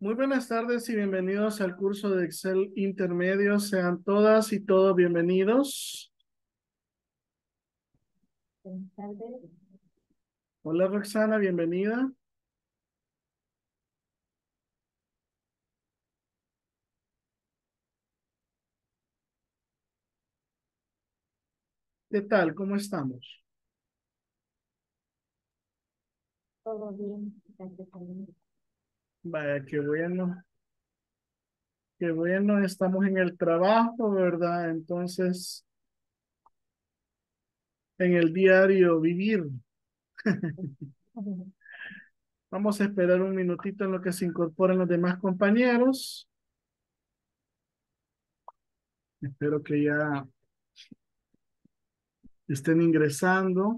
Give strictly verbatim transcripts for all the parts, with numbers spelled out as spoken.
Muy buenas tardes y bienvenidos al curso de Excel Intermedio. Sean todas y todos bienvenidos. Buenas tardes. Hola Roxana, bienvenida. ¿Qué tal? ¿Cómo estamos? ¿Todo bien? Gracias a Dios. Vaya, qué bueno, qué bueno. Estamos en el trabajo, ¿verdad? Entonces, en el diario vivir. Vamos a esperar un minutito en lo que se incorporen los demás compañeros. Espero que ya estén ingresando.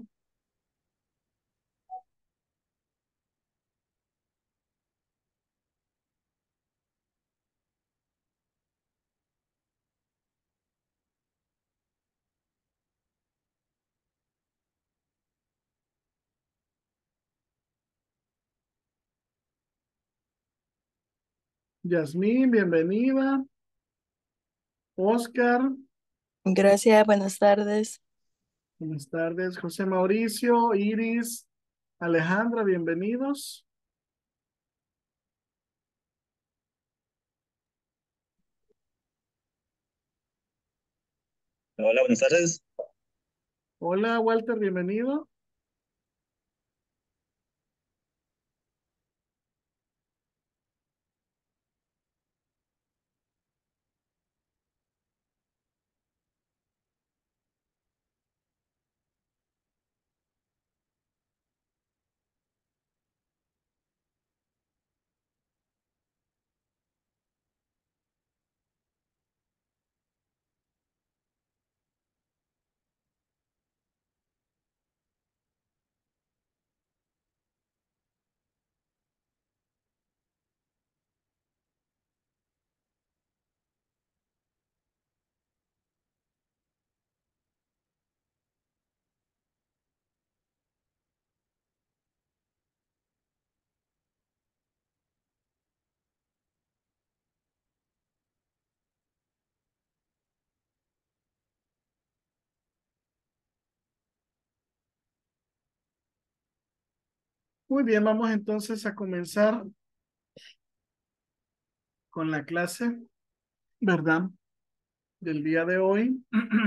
Yasmín, bienvenida. Oscar, Gracias, buenas tardes. buenas tardes. José Mauricio, Iris, Alejandra, bienvenidos. Hola, buenas tardes. Hola, Walter, bienvenido. Muy bien, vamos entonces a comenzar con la clase, ¿verdad? Del día de hoy.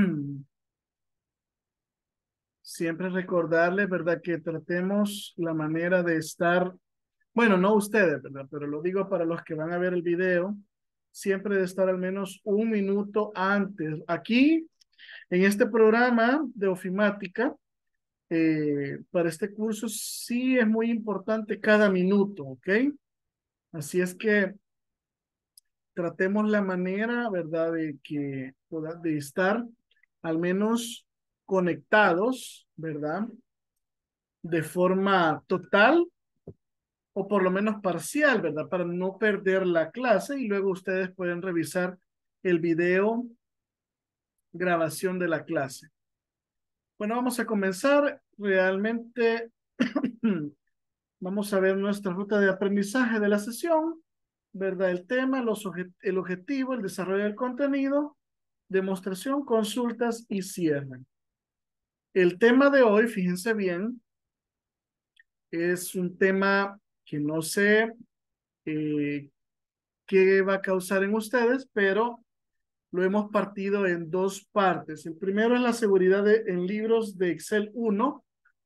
Siempre recordarles, ¿verdad? Que tratemos la manera de estar, bueno, no ustedes, ¿verdad? Pero lo digo para los que van a ver el video, siempre de estar al menos un minuto antes. Aquí, en este programa de ofimática, eh, para este curso sí es muy importante cada minuto, ¿ok? Así es que tratemos la manera, ¿verdad? De que pueda- de estar al menos conectados, ¿verdad? De forma total o por lo menos parcial, ¿verdad? Para no perder la clase y luego ustedes pueden revisar el video grabación de la clase. Bueno, vamos a comenzar. Realmente vamos a ver nuestra ruta de aprendizaje de la sesión, ¿verdad? El tema, los obje- el objetivo, el desarrollo del contenido, demostración, consultas y cierre. El tema de hoy, fíjense bien, es un tema que no sé eh, qué va a causar en ustedes, pero lo hemos partido en dos partes. El primero es la seguridad de- en libros de Excel uno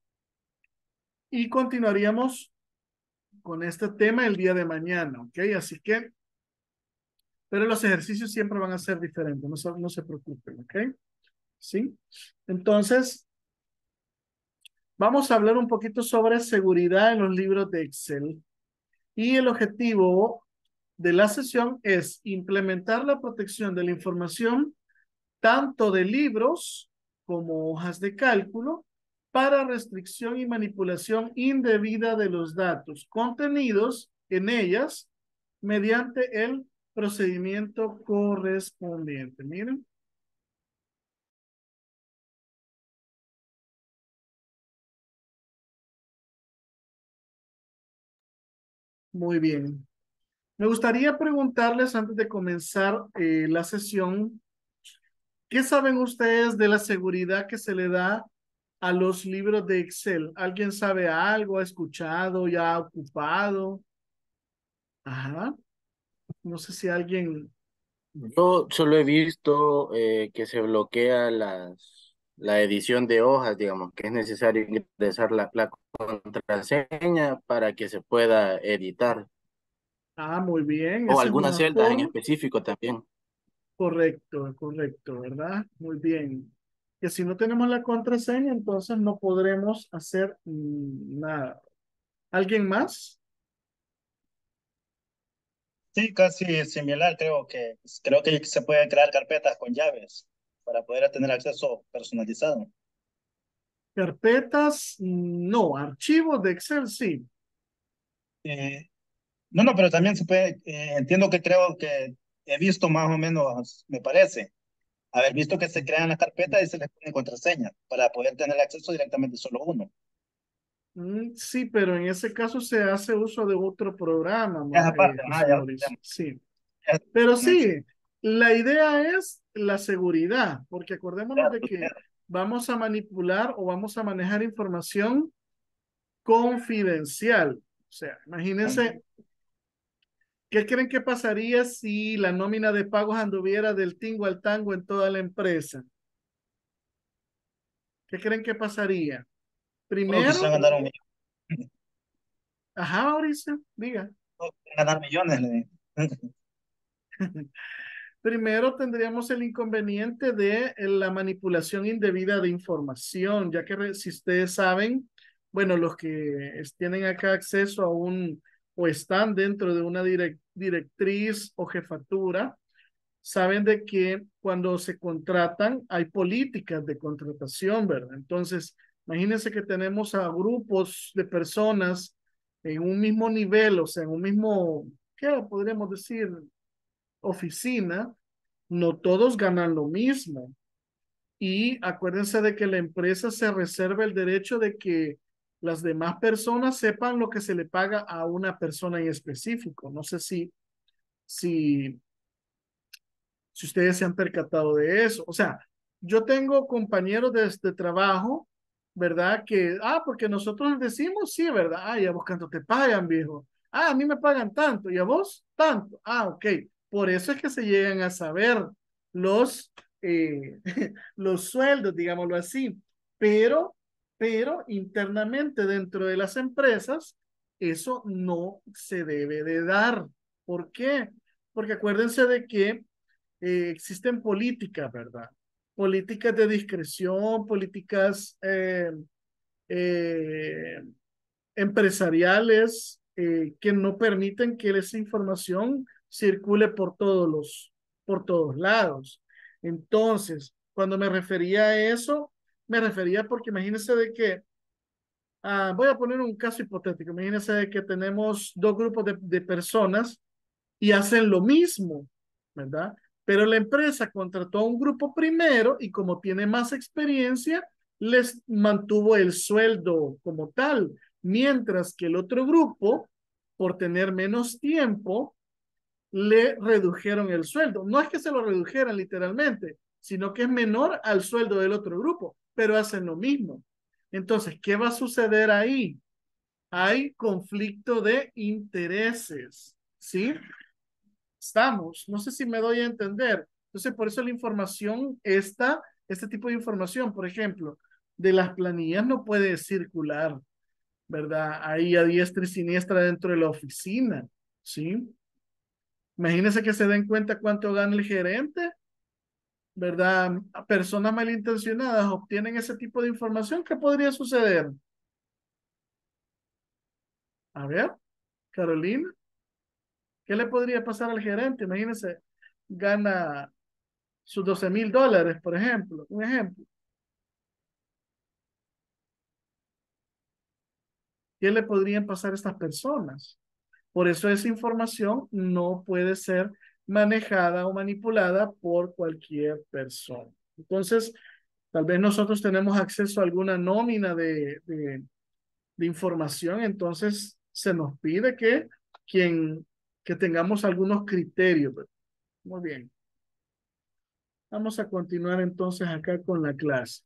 y continuaríamos con este tema el día de mañana, ¿ok? Así que, pero los ejercicios siempre van a ser diferentes, no se, no se preocupen, ¿ok? ¿Sí? Entonces, vamos a hablar un poquito sobre seguridad en los libros de Excel. Y el objetivo de la sesión es implementar la protección de la información tanto de libros como hojas de cálculo para restricción y manipulación indebida de los datos contenidos en ellas mediante el procedimiento correspondiente. Miren, muy bien. Me gustaría preguntarles antes de comenzar eh, la sesión, ¿qué saben ustedes de la seguridad que se le da a los libros de Excel? ¿Alguien sabe algo? ¿Ha escuchado? ¿Ya ha ocupado? Ajá. No sé si alguien... Yo solo he visto eh, que se bloquea las, la edición de hojas, digamos, que es necesario ingresar la, la contraseña para que se pueda editar, Ah, muy bien. o Esa es algunas una celdas en forma. específico también. Correcto, correcto, ¿verdad? Muy bien. Que si no tenemos la contraseña, entonces no podremos hacer mm, nada. ¿Alguien más? Sí, casi similar, creo que creo que se pueden crear carpetas con llaves para poder tener acceso personalizado. Carpetas, mm, no. Archivos de Excel, sí. Eh, no, no, pero también se puede, eh, entiendo que creo que he visto más o menos, me parece, haber visto que se crean las carpetas y se les pone contraseña para poder tener acceso directamente solo uno. Mm, sí, pero en ese caso se hace uso de otro programa, Ya Ma- esa eh, parte, ah, José ya, Mauricio. Sí. ya, Pero ya, sí, la idea es la seguridad, porque acordémonos de que ya, vamos a manipular o vamos a manejar información confidencial. O sea, imagínense, ¿qué creen que pasaría si la nómina de pagos anduviera del tingo al tango en toda la empresa? ¿Qué creen que pasaría? todos quisieran Primero, ganar un millón, ajá, Mauricio, diga. todos quieren ganar millones. le- Primero tendríamos el inconveniente de la manipulación indebida de información, ya que re- si ustedes saben, bueno, los que es- tienen acá acceso a un o están dentro de una direc- directriz o jefatura, saben de que cuando se contratan hay políticas de contratación, ¿verdad? Entonces, imagínense que tenemos a grupos de personas en un mismo nivel, o sea, en un mismo, ¿qué podríamos decir? Oficina, no todos ganan lo mismo. Y acuérdense de que la empresa se reserva el derecho de que las demás personas sepan lo que se le paga a una persona en específico. No sé si, si si ustedes se han percatado de eso. O sea, yo tengo compañeros de este trabajo, ¿verdad? Que, ah, porque nosotros les decimos, sí, ¿verdad? Ah, ¿y a vos cuánto te pagan, viejo? Ah, a mí me pagan tanto, ¿y a vos? Tanto. Ah, ok. Por eso es que se llegan a saber los, eh, los sueldos, digámoslo así. Pero, pero internamente dentro de las empresas, eso no se debe de dar. ¿Por qué? Porque acuérdense de que eh, existen políticas, ¿verdad? Políticas de discreción, políticas eh, eh, empresariales eh, que no permiten que esa información circule por todos los, por todos lados. Entonces, cuando me refería a eso, me refería porque imagínense de que, ah, voy a poner un caso hipotético, imagínense de que tenemos dos grupos de, de personas y hacen lo mismo, ¿verdad? Pero la empresa contrató a un grupo primero y como tiene más experiencia, les mantuvo el sueldo como tal, mientras que el otro grupo, por tener menos tiempo, le redujeron el sueldo. No es que se lo redujeran literalmente, sino que es menor al sueldo del otro grupo, pero hacen lo mismo. Entonces, ¿qué va a suceder ahí? Hay conflicto de intereses, ¿sí? Estamos. No sé si me doy a entender. Entonces, por eso la información, esta, este tipo de información, por ejemplo, de las planillas no puede circular, ¿verdad? Ahí a diestra y siniestra dentro de la oficina, ¿sí? Imagínense que se den cuenta cuánto gana el gerente, ¿verdad? Personas malintencionadas obtienen ese tipo de información. ¿Qué podría suceder? A ver, Carolina, ¿qué le podría pasar al gerente? Imagínense, gana sus doce mil dólares, por ejemplo, un ejemplo. ¿Qué le podrían pasar a estas personas? Por eso esa información no puede ser manejada o manipulada por cualquier persona. Entonces, tal vez nosotros tenemos acceso a alguna nómina de, de, de información, entonces se nos pide que quien que tengamos algunos criterios. Muy bien. Vamos a continuar entonces acá con la clase.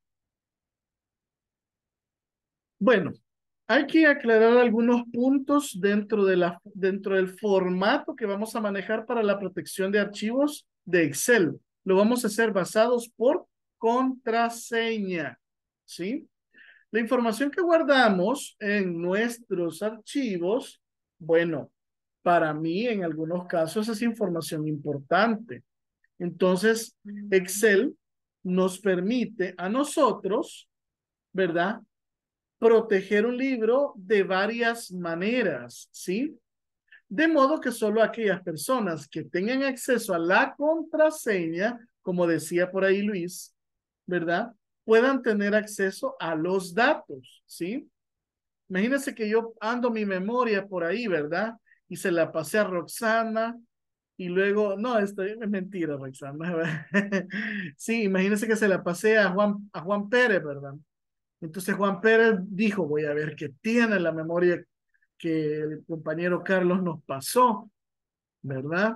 Bueno, hay que aclarar algunos puntos dentro de la, dentro del formato que vamos a manejar para la protección de archivos de Excel. Lo vamos a hacer basados por contraseña, ¿sí? La información que guardamos en nuestros archivos, bueno, para mí en algunos casos es información importante. Entonces, Excel nos permite a nosotros, ¿verdad?, proteger un libro de varias maneras, ¿sí? De modo que solo aquellas personas que tengan acceso a la contraseña, como decía por ahí Luis, ¿verdad?, puedan tener acceso a los datos, ¿sí? Imagínense que yo ando mi memoria por ahí, ¿verdad? Y se la pasé a Roxana y luego, no, esto es mentira, Roxana. Sí, imagínense que se la pasé a Juan, a Juan Pérez, ¿verdad? Entonces Juan Pérez dijo, voy a ver qué tiene la memoria que el compañero Carlos nos pasó, ¿verdad?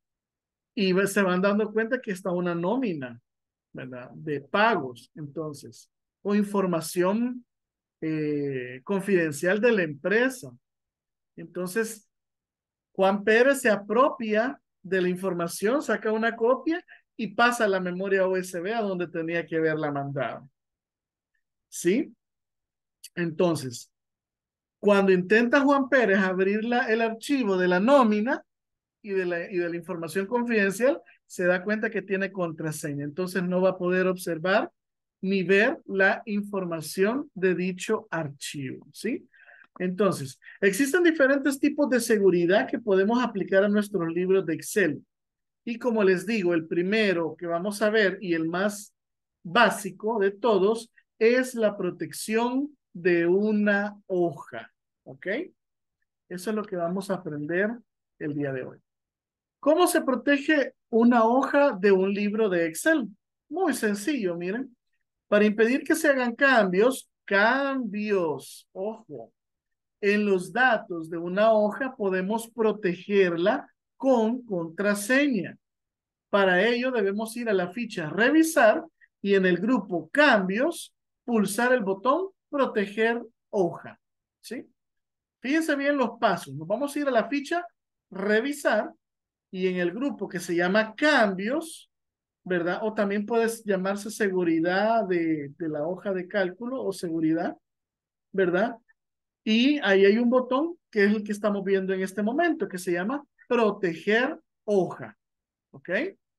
Y se van dando cuenta que está una nómina, ¿verdad? De pagos, entonces, o información eh, confidencial de la empresa. Entonces, Juan Pérez se apropia de la información, saca una copia y pasa a la memoria U S B a donde tenía que haberla mandado. ¿Sí? Entonces, cuando intenta Juan Pérez abrir la, el archivo de la nómina y de, la, y de la información confidencial, se da cuenta que tiene contraseña. Entonces no va a poder observar ni ver la información de dicho archivo, ¿sí? Entonces, existen diferentes tipos de seguridad que podemos aplicar a nuestros libros de Excel. Y como les digo, el primero que vamos a ver y el más básico de todos es la protección de una hoja, ¿ok? Eso es lo que vamos a aprender el día de hoy. ¿Cómo se protege una hoja de un libro de Excel? Muy sencillo, miren. Para impedir que se hagan cambios, cambios, ojo, en los datos de una hoja podemos protegerla con contraseña. Para ello debemos ir a la ficha revisar y en el grupo cambios pulsar el botón proteger hoja, ¿sí? Fíjense bien los pasos. Nos vamos a ir a la ficha revisar y en el grupo que se llama cambios, ¿verdad? O también puede llamarse seguridad de, de la hoja de cálculo o seguridad, ¿verdad? Y ahí hay un botón que es el que estamos viendo en este momento, que se llama proteger hoja, ¿ok?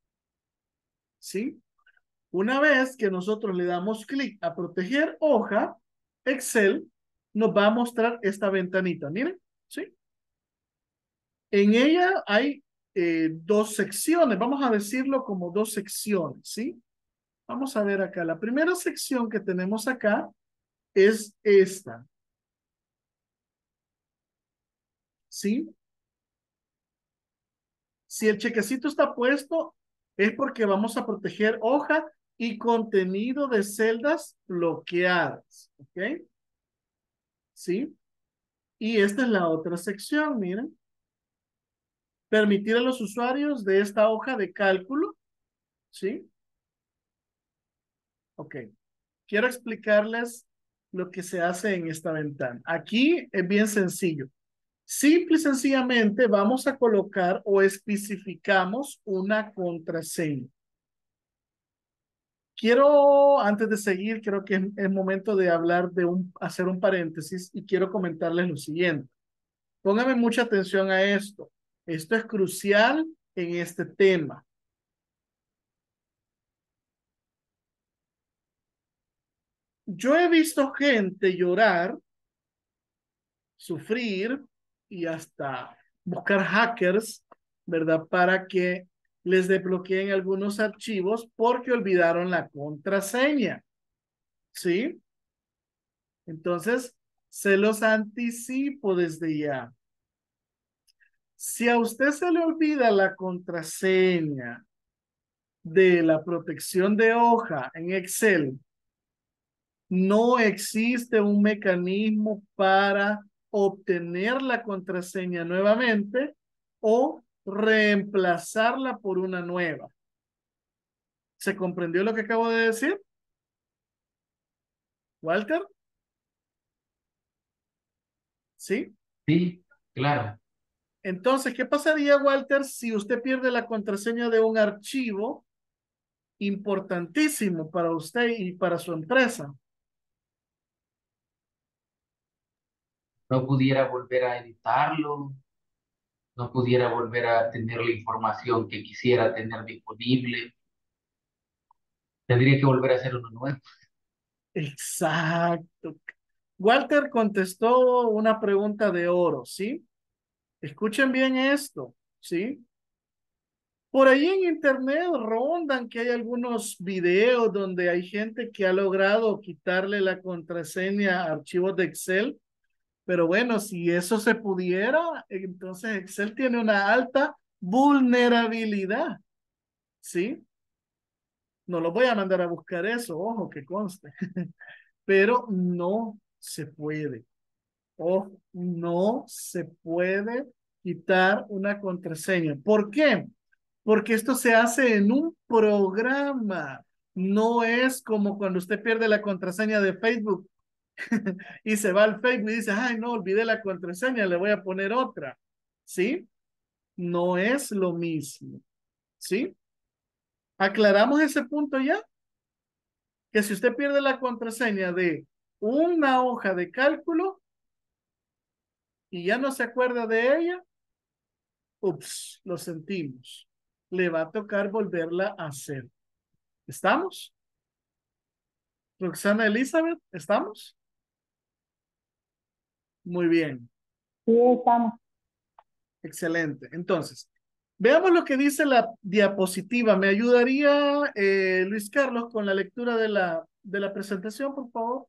¿Sí? Una vez que nosotros le damos clic a proteger hoja, Excel nos va a mostrar esta ventanita, miren, ¿sí? En ella hay eh, dos secciones, vamos a decirlo como dos secciones, ¿sí? Vamos a ver acá, la primera sección que tenemos acá es esta, ¿sí? Si el chequecito está puesto, es porque vamos a proteger hoja y contenido de celdas bloqueadas, ¿ok? ¿Sí? Y esta es la otra sección, miren. Permitir a los usuarios de esta hoja de cálculo, ¿sí? Ok. Quiero explicarles lo que se hace en esta ventana. Aquí es bien sencillo. Simple y sencillamente vamos a colocar o especificamos una contraseña. Quiero, antes de seguir, creo que es, es momento de hablar de un, hacer un paréntesis y quiero comentarles lo siguiente. Pónganme mucha atención a esto. Esto es crucial en este tema. Yo he visto gente llorar, sufrir y hasta buscar hackers, ¿verdad? Para que les desbloqueen algunos archivos porque olvidaron la contraseña, ¿sí? Entonces, se los anticipo desde ya. Si a usted se le olvida la contraseña de la protección de hoja en Excel, no existe un mecanismo para obtener la contraseña nuevamente o reemplazarla por una nueva. ¿Se comprendió lo que acabo de decir? Walter, ¿sí? Sí, claro. Entonces, ¿qué pasaría, Walter, si usted pierde la contraseña de un archivo importantísimo para usted y para su empresa? No pudiera volver a editarlo, no pudiera volver a tener la información que quisiera tener disponible. Tendría que volver a hacer uno nuevo. Exacto. Walter contestó una pregunta de oro, ¿sí? Escuchen bien esto, ¿sí? Por ahí en internet rondan que hay algunos videos donde hay gente que ha logrado quitarle la contraseña a archivos de Excel, pero bueno, si eso se pudiera, entonces Excel tiene una alta vulnerabilidad, ¿sí? No los voy a mandar a buscar eso, ojo, que conste, pero no se puede. Ojo, no se puede quitar una contraseña. ¿Por qué? Porque esto se hace en un programa. No es como cuando usted pierde la contraseña de Facebook y se va al Facebook y dice, ay, no, olvidé la contraseña, le voy a poner otra. ¿Sí? No es lo mismo. ¿Sí? ¿Aclaramos ese punto ya? Que si usted pierde la contraseña de una hoja de cálculo y ya no se acuerda de ella, ups, lo sentimos. Le va a tocar volverla a hacer. ¿Estamos? Roxana Elizabeth, ¿estamos? Muy bien, Sí, estamos. excelente. Entonces, veamos lo que dice la diapositiva. ¿Me ayudaría eh, Luis Carlos con la lectura de la, de la presentación, por favor?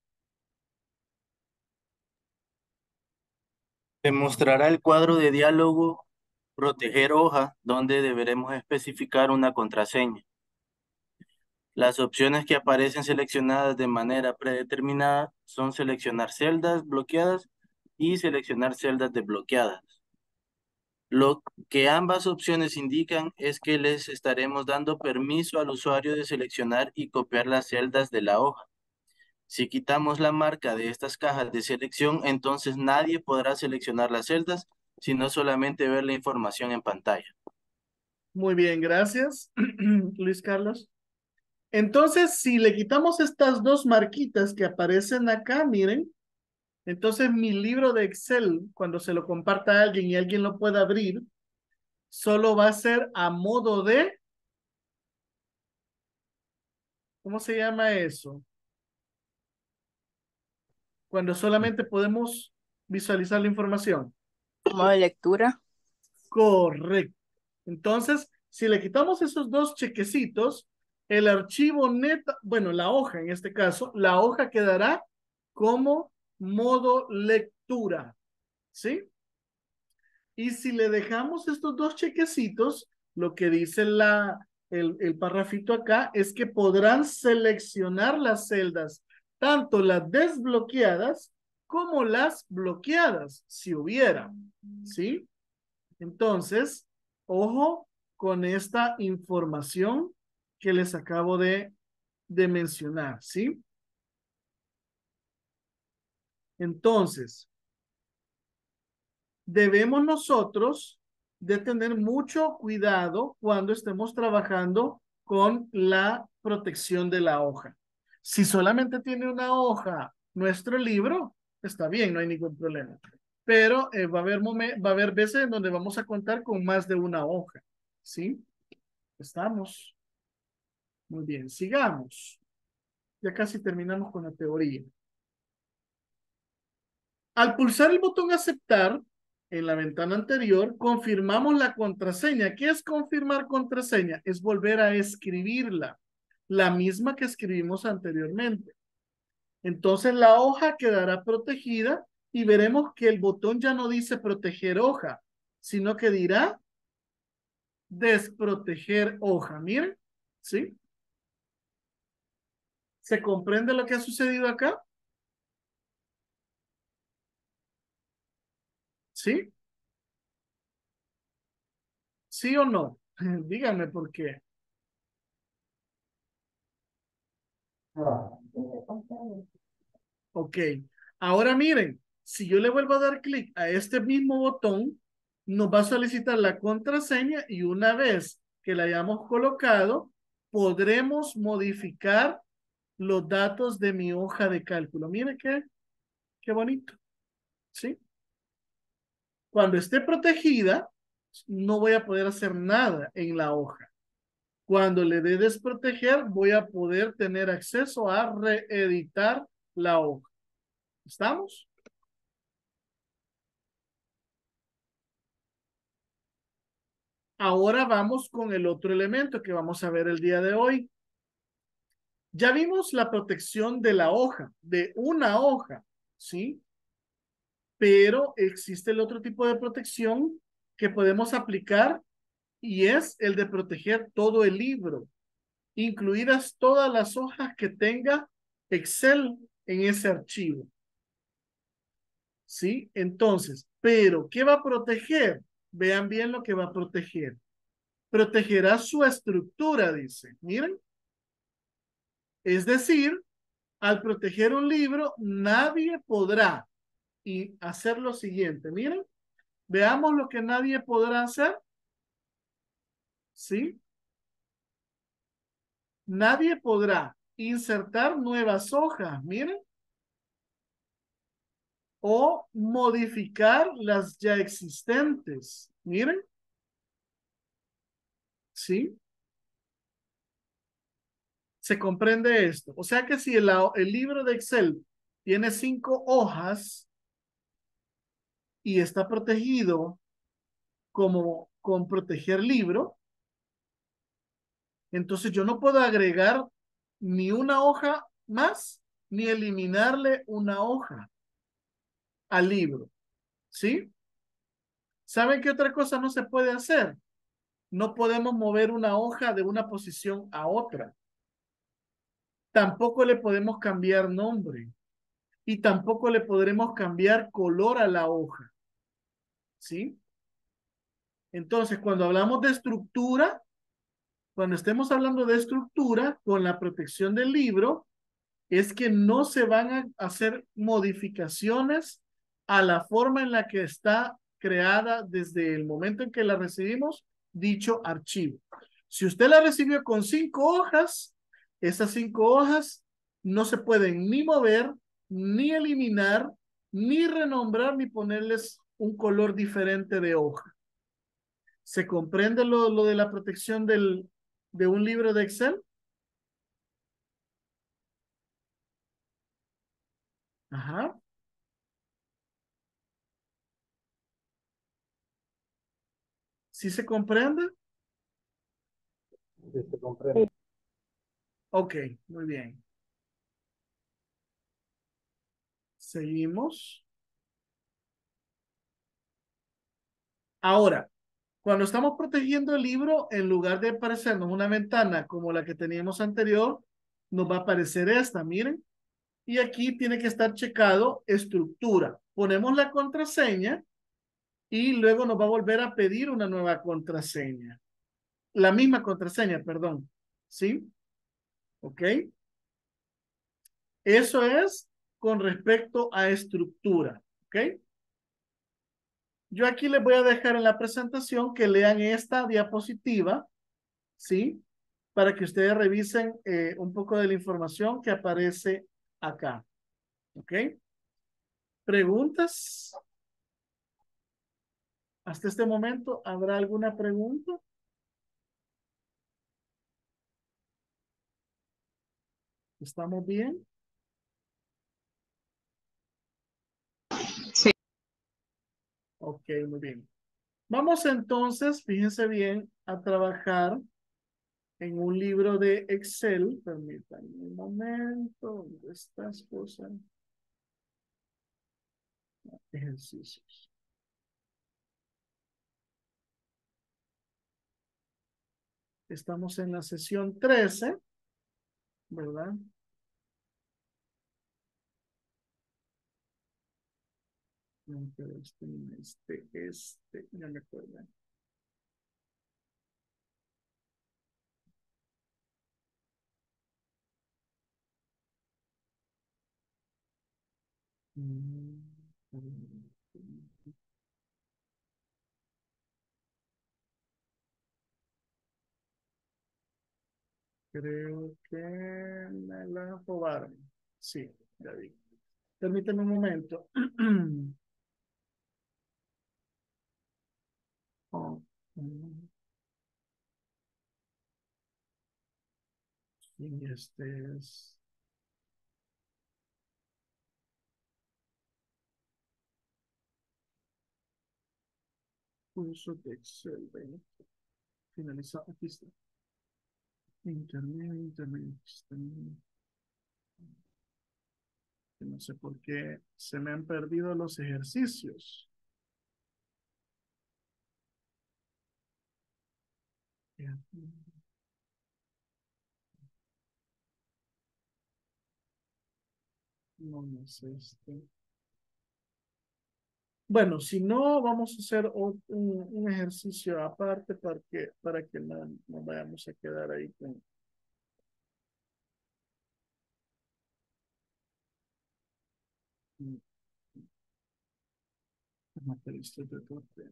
Te mostrará el cuadro de diálogo Proteger hoja, donde deberemos especificar una contraseña. Las opciones que aparecen seleccionadas de manera predeterminada son seleccionar celdas bloqueadas y seleccionar celdas desbloqueadas. Lo que ambas opciones indican es que les estaremos dando permiso al usuario de seleccionar y copiar las celdas de la hoja. Si quitamos la marca de estas cajas de selección, entonces nadie podrá seleccionar las celdas, sino solamente ver la información en pantalla. Muy bien, gracias, Luis Carlos. Entonces, si le quitamos estas dos marquitas que aparecen acá, miren, entonces mi libro de Excel, cuando se lo comparta a alguien y alguien lo pueda abrir, solo va a ser a modo de, ¿cómo se llama eso? Cuando solamente podemos visualizar la información. Modo de lectura. Correcto. Entonces, si le quitamos esos dos chequecitos, el archivo neta, bueno, la hoja en este caso, la hoja quedará como modo lectura, ¿sí? Y si le dejamos estos dos chequecitos, lo que dice la, el, el parrafito acá es que podrán seleccionar las celdas, tanto las desbloqueadas como las bloqueadas, si hubiera, ¿sí? Entonces, ojo con esta información que les acabo de, de mencionar, ¿sí? Entonces, debemos nosotros de tener mucho cuidado cuando estemos trabajando con la protección de la hoja. Si solamente tiene una hoja nuestro libro, está bien, no hay ningún problema. Pero eh, va a haber va a haber veces en donde vamos a contar con más de una hoja, ¿sí? Estamos. Muy bien, sigamos. Ya casi terminamos con la teoría. Al pulsar el botón aceptar en la ventana anterior, confirmamos la contraseña. ¿Qué es confirmar contraseña? Es volver a escribirla, la misma que escribimos anteriormente. Entonces la hoja quedará protegida y veremos que el botón ya no dice proteger hoja, sino que dirá desproteger hoja. Miren, ¿sí? ¿Se comprende lo que ha sucedido acá? ¿Sí? ¿Sí o no? Díganme por qué. Ok. Ahora miren, si yo le vuelvo a dar clic a este mismo botón, nos va a solicitar la contraseña y una vez que la hayamos colocado, podremos modificar los datos de mi hoja de cálculo. Miren qué, qué bonito. ¿Sí? Cuando esté protegida, no voy a poder hacer nada en la hoja. Cuando le dé desproteger, voy a poder tener acceso a reeditar la hoja. ¿Estamos? Ahora vamos con el otro elemento que vamos a ver el día de hoy. Ya vimos la protección de la hoja, de una hoja, ¿sí? Pero existe el otro tipo de protección que podemos aplicar y es el de proteger todo el libro, incluidas todas las hojas que tenga Excel en ese archivo. ¿Sí? Entonces, pero ¿qué va a proteger? Vean bien lo que va a proteger. Protegerá su estructura, dice. Miren. Es decir, al proteger un libro, nadie podrá y hacer lo siguiente. Miren, veamos lo que nadie podrá hacer. ¿Sí? Nadie podrá insertar nuevas hojas. Miren. O modificar las ya existentes. Miren. ¿Sí? Se comprende esto. O sea que si el, el libro de Excel tiene cinco hojas y está protegido como con proteger libro, entonces yo no puedo agregar ni una hoja más ni eliminarle una hoja al libro. ¿Sí? ¿Saben qué otra cosa no se puede hacer? No podemos mover una hoja de una posición a otra. Tampoco le podemos cambiar nombre y tampoco le podremos cambiar color a la hoja. ¿Sí? Entonces, cuando hablamos de estructura, cuando estemos hablando de estructura con la protección del libro, es que no se van a hacer modificaciones a la forma en la que está creada desde el momento en que la recibimos, dicho archivo. Si usted la recibió con cinco hojas, esas cinco hojas no se pueden ni mover, ni eliminar, ni renombrar, ni ponerles un color diferente de hoja. ¿Se comprende lo, lo de la protección del, de un libro de Excel? Ajá. ¿Sí se comprende? Sí, se comprende. Ok, muy bien. Seguimos. Ahora, cuando estamos protegiendo el libro, en lugar de aparecernos una ventana como la que teníamos anterior, nos va a aparecer esta, miren. Y aquí tiene que estar checado estructura. Ponemos la contraseña y luego nos va a volver a pedir una nueva contraseña. La misma contraseña, perdón. ¿Sí? ¿Ok? Eso es con respecto a estructura. ¿Ok? Yo aquí les voy a dejar en la presentación que lean esta diapositiva, ¿sí? Para que ustedes revisen eh, un poco de la información que aparece acá. ¿Ok? ¿Preguntas? Hasta este momento, ¿habrá alguna pregunta? ¿Estamos bien? Sí. Ok, muy bien. Vamos entonces, fíjense bien, a trabajar en un libro de Excel. Permítanme un momento. ¿Dónde estas cosas? Ejercicios. Estamos en la sesión trece, ¿verdad? No, pero este, este, este, ya me acuerdo. Mm, Creo que me la robaron. Sí, ya vi. Permíteme un momento. Oh, mm, y este es curso de Excel. Ven, finalizado. Aquí está. Internet, internet. Internet. No sé por qué se me han perdido los ejercicios. No, no es este. Bueno, si no, vamos a hacer o- un, un ejercicio aparte para que, para que no, no vayamos a quedar ahí con... materialistas de corte.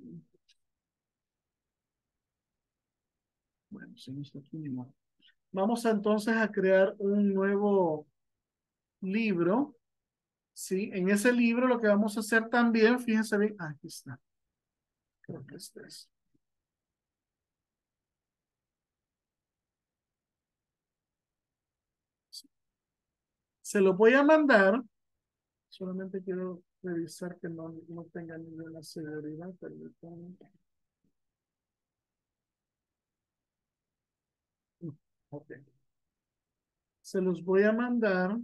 Bueno, si no está aquí ni modo. Vamos a, entonces a crear un nuevo libro. Sí, en ese libro lo que vamos a hacer también, fíjense bien, ah, aquí está. Creo que este es. Se lo voy a mandar. Solamente quiero revisar que no, no tenga ninguna severidad. Permítanme. Ok. Se los voy a mandar.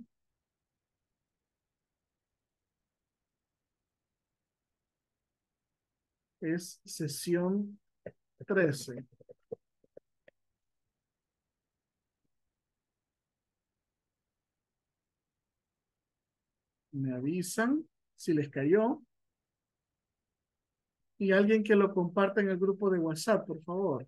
Es sesión trece. Me avisan si les cayó. Y alguien que lo comparta en el grupo de WhatsApp, por favor.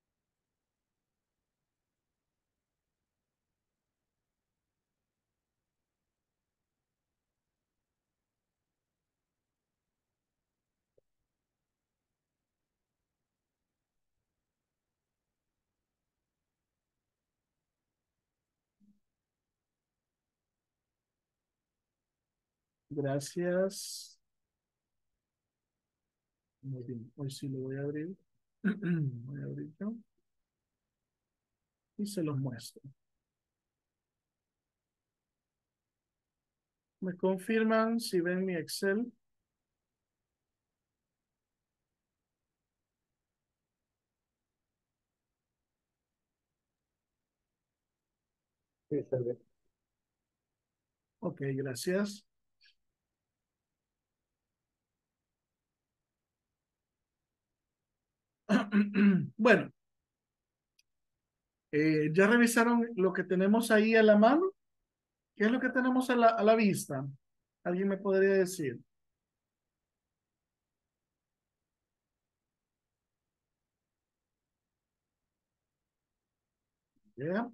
Gracias. Muy bien. Hoy sí lo voy a abrir. Voy a abrir yo. Y se los muestro. ¿Me confirman si ven mi Excel? Sí, está bien. Ok, gracias. Bueno, eh, ¿ya revisaron lo que tenemos ahí a la mano? ¿Qué es lo que tenemos a la, a la vista? ¿Alguien me podría decir? ¿Ya?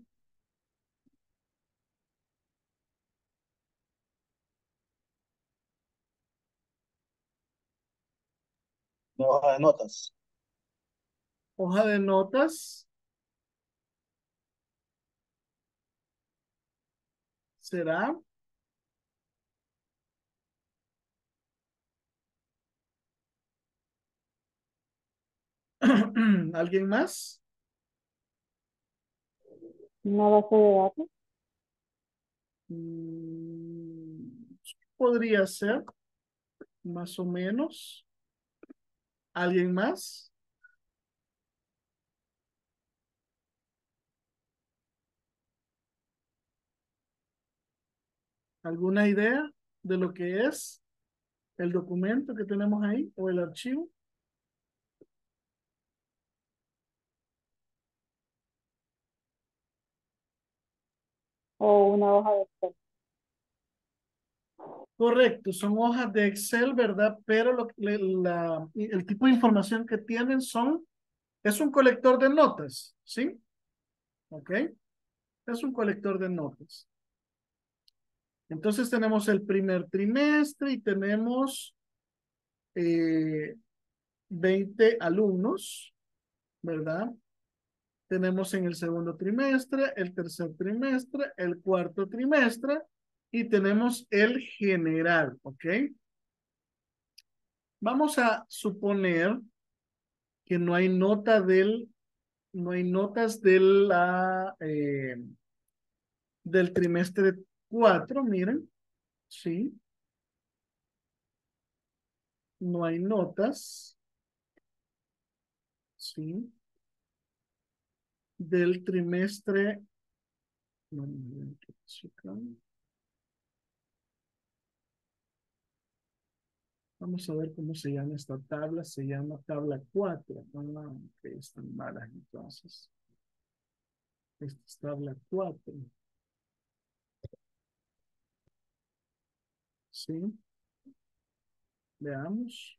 Mi hoja de notas. Hoja de notas. ¿Será? ¿Alguien más? Una base de datos. Mm, podría ser, más o menos. ¿Alguien más? ¿Alguna idea de lo que es el documento que tenemos ahí o el archivo? O una hoja de Excel. Correcto, son hojas de Excel, ¿verdad? Pero lo, le- la, el tipo de información que tienen son, es un colector de notas, ¿sí? ¿Ok? Es un colector de notas. Entonces tenemos el primer trimestre y tenemos eh, veinte alumnos, ¿verdad? Tenemos en el segundo trimestre, el tercer trimestre, el cuarto trimestre y tenemos el general, ¿ok? Vamos a suponer que no hay nota del, no hay notas de la, eh, del trimestre cuatro, miren, ¿sí? No hay notas, ¿sí? Del trimestre. No, no, ¿qué pasó acá? Vamos a ver cómo se llama esta tabla. Se llama tabla cuatro. No, no, ok, están malas entonces. Esta es tabla cuatro. ¿Sí? Veamos.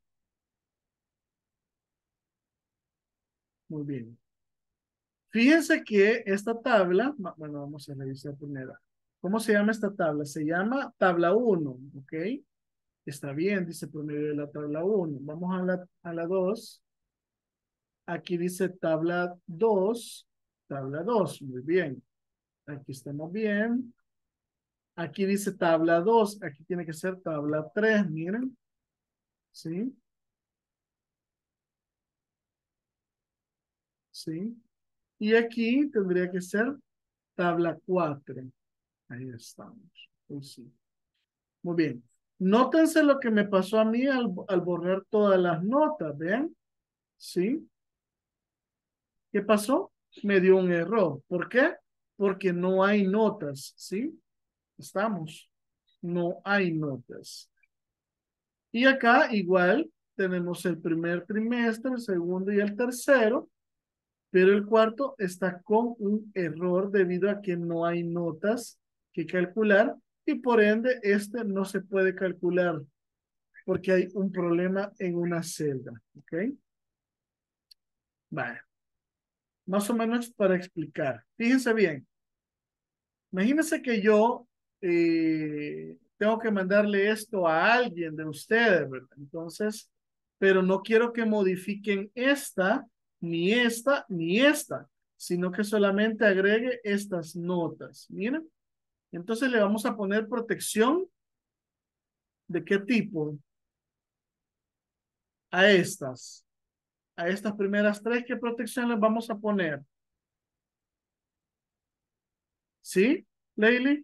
Muy bien. Fíjense que esta tabla, va- bueno, vamos a revisar primero. ¿Cómo se llama esta tabla? Se llama tabla uno, ¿ok? Está bien, dice promedio de la tabla uno. Vamos a la, a la dos. Aquí dice tabla dos, tabla dos, muy bien. Aquí estamos bien. Aquí dice tabla dos, aquí tiene que ser tabla tres, miren. ¿Sí? ¿Sí? Y aquí tendría que ser tabla cuatro. Ahí estamos. Pues sí. Muy bien. Nótense lo que me pasó a mí al, al borrar todas las notas, ¿ven? ¿Sí? ¿Qué pasó? Me dio un error. ¿Por qué? Porque no hay notas, ¿sí? Estamos. No hay notas. Y acá igual tenemos el primer trimestre, el segundo y el tercero, pero el cuarto está con un error debido a que no hay notas que calcular y por ende este no se puede calcular porque hay un problema en una celda, ¿ok? Vale, más o menos para explicar. Fíjense bien, imagínense que yo eh, tengo que mandarle esto a alguien de ustedes, ¿verdad? Entonces, pero no quiero que modifiquen esta, ni esta, ni esta, sino que solamente agregue estas notas. Miren, entonces le vamos a poner protección. ¿De qué tipo? A estas. A estas primeras tres, ¿qué protección les vamos a poner? ¿Sí, Leili?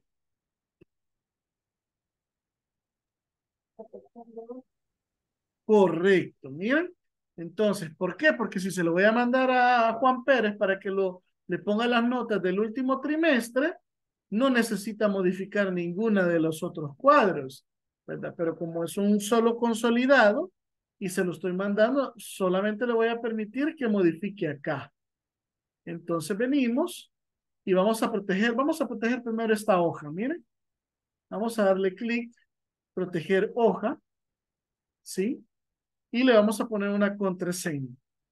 Correcto, miren. Entonces, ¿por qué? Porque si se lo voy a mandar a Juan Pérez para que lo, le ponga las notas del último trimestre, no necesita modificar ninguna de los otros cuadros, ¿verdad? Pero como es un solo consolidado y se lo estoy mandando, solamente le voy a permitir que modifique acá. Entonces venimos y vamos a proteger, vamos a proteger primero esta hoja, miren. Vamos a darle clic, proteger hoja, ¿sí? Y le vamos a poner una contraseña.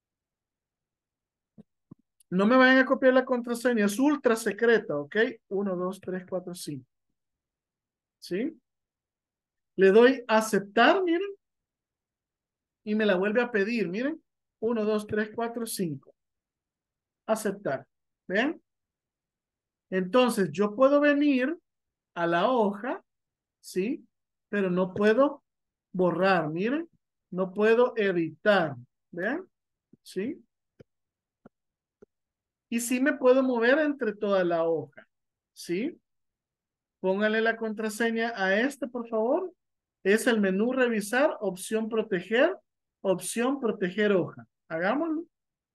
No me vayan a copiar la contraseña, es ultra secreta, ¿ok? Uno, dos, tres, cuatro, cinco. ¿Sí? Le doy aceptar, miren, y me la vuelve a pedir, miren. Uno, dos, tres, cuatro, cinco. Aceptar. ¿Ven? Entonces, yo puedo venir a la hoja, ¿sí? Pero no puedo borrar, miren. No puedo editar. ¿Ven? ¿Sí? Y sí me puedo mover entre toda la hoja. ¿Sí? Póngale la contraseña a este, por favor. Es el menú revisar, opción proteger, opción proteger hoja. Hagámoslo.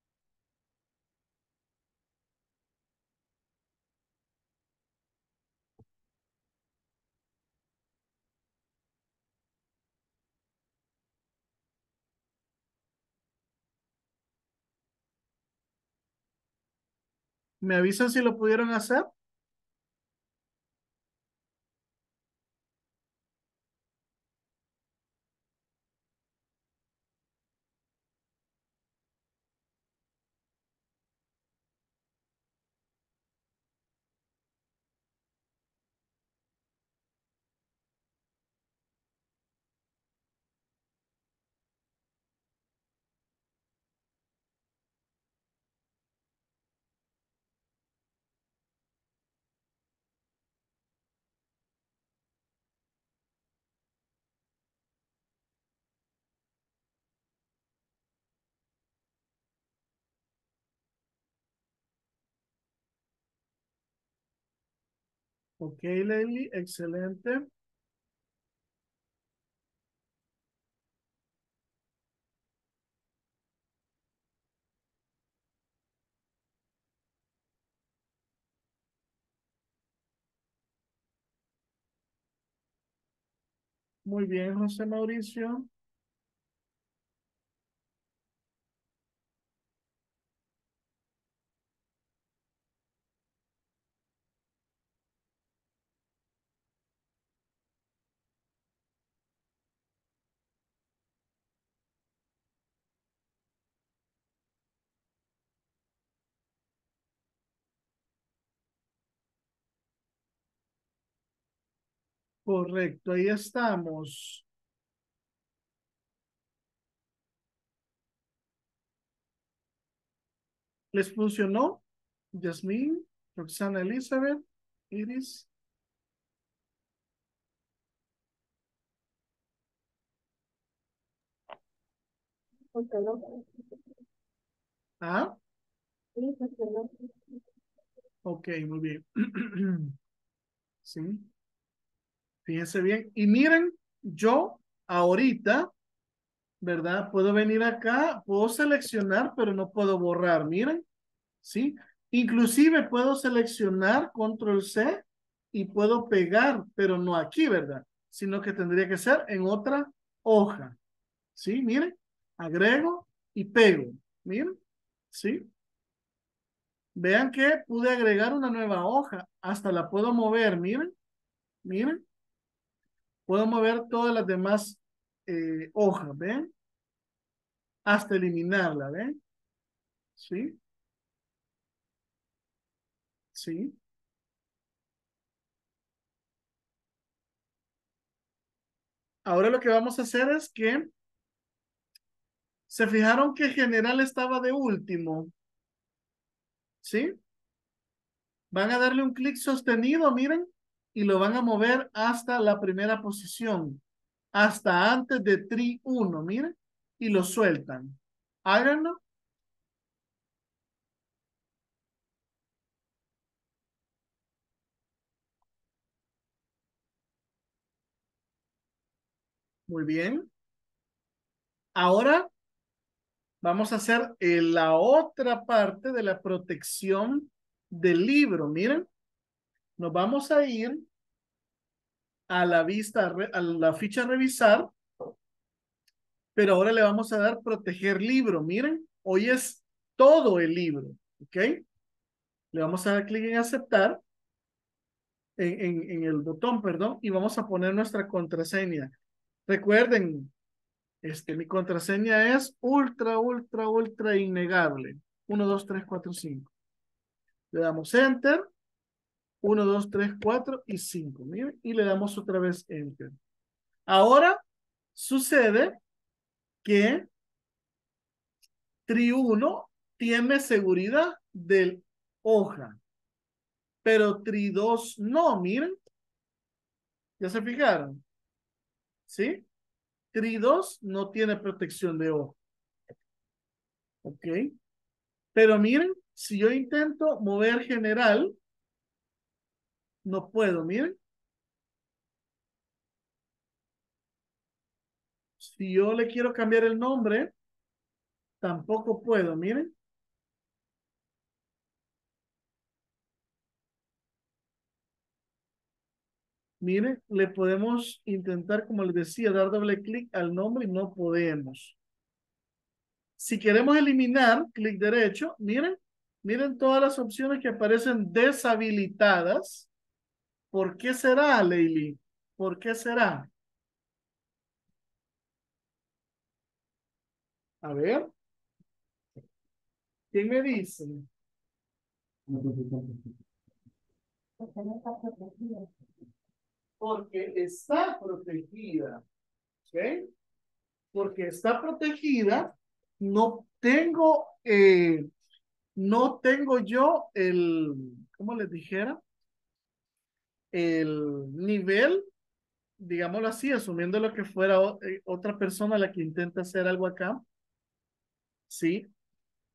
¿Me avisan si lo pudieron hacer? Ok, Leili, excelente. Muy bien, José Mauricio. Correcto, ahí estamos. ¿Les funcionó? Yasmín, Roxana Elizabeth, Iris. Ah, ok, muy bien. Sí, fíjense bien. Y miren, yo ahorita, ¿verdad? Puedo venir acá, puedo seleccionar, pero no puedo borrar. Miren, ¿sí? Inclusive puedo seleccionar control C y puedo pegar, pero no aquí, ¿verdad? Sino que tendría que ser en otra hoja. ¿Sí? Miren, agrego y pego. Miren, ¿sí? Vean que pude agregar una nueva hoja. Hasta la puedo mover, miren, miren. Puedo mover todas las demás eh, hojas, ¿ven? Hasta eliminarla, ¿ven? ¿Sí? ¿Sí? Ahora lo que vamos a hacer es que se fijaron que general estaba de último, ¿sí? Van a darle un clic sostenido, miren, y lo van a mover hasta la primera posición, hasta antes de tri uno, miren, y lo sueltan. Háganlo. Muy bien. Ahora vamos a hacer eh, la otra parte de la protección del libro. Miren, nos vamos a ir a la vista, a la ficha revisar, pero ahora le vamos a dar proteger libro. Miren, hoy es todo el libro, ¿ok? Le vamos a dar clic en aceptar, en, en, en el botón, perdón, y vamos a poner nuestra contraseña. Recuerden, este, mi contraseña es ultra, ultra, ultra innegable. Uno, dos, tres, cuatro, cinco. Le damos enter. Uno, dos, tres, cuatro y cinco. Miren, y le damos otra vez enter. Ahora sucede que tri uno tiene seguridad del hoja, pero tri dos no, miren. ¿Ya se fijaron? ¿Sí? tri dos no tiene protección de hoja. ¿Ok? Pero miren, si yo intento mover general, no puedo, miren. Si yo le quiero cambiar el nombre, tampoco puedo, miren. Miren, le podemos intentar, como les decía, dar doble clic al nombre y no podemos. Si queremos eliminar, clic derecho, miren, miren todas las opciones que aparecen deshabilitadas. ¿Por qué será, Leili? ¿Por qué será? A ver, ¿quién me dice? Porque está protegida, ¿ok? Porque está protegida, no tengo, eh, no tengo yo el, ¿cómo les dijera? El nivel, digámoslo así, asumiendo lo que fuera o- eh, otra persona la que intenta hacer algo acá, ¿sí?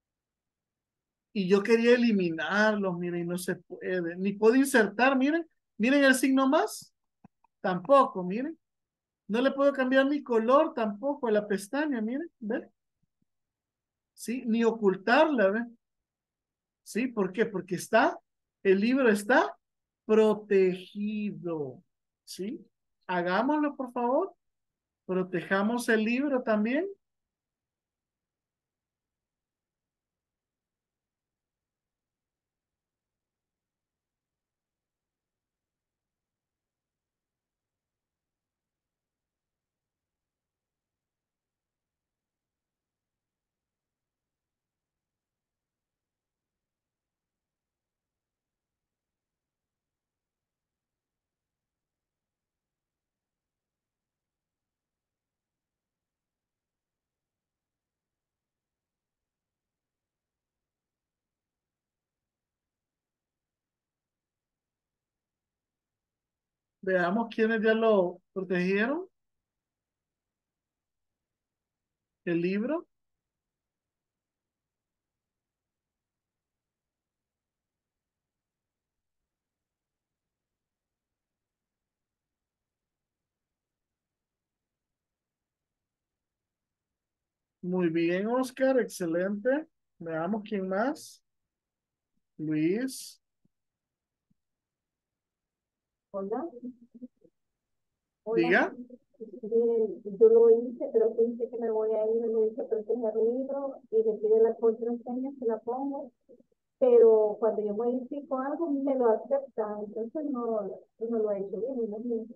Y yo quería eliminarlos, miren, y no se puede, ni puedo insertar, miren, Miren el signo más. Tampoco, miren. No le puedo cambiar mi color tampoco a la pestaña, miren. ¿Ve? ¿Sí? Ni ocultarla, ¿ve? ¿Sí? ¿Por qué? Porque está, el libro está protegido. ¿Sí? Hagámoslo, por favor. Protejamos el libro también. Veamos quiénes ya lo protegieron. El libro. Muy bien, Oscar. Excelente. Veamos quién más. Luis. Hola, hola. Diga. Eh, yo lo hice, pero pensé que me voy a ir, me dice proteger el libro y le pide la contraseña, se la pongo, pero cuando yo modifico algo me lo acepta, entonces no, no lo he hecho bien, me imagino.